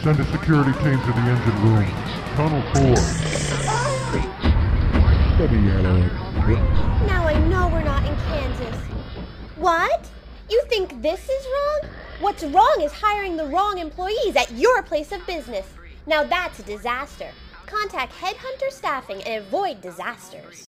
Send a security team to the engine room. Tunnel 4. Now I know we're not in Kansas. What? You think this is wrong? What's wrong is hiring the wrong employees at your place of business. Now that's a disaster. Contact Headhunter Staffing and avoid disasters.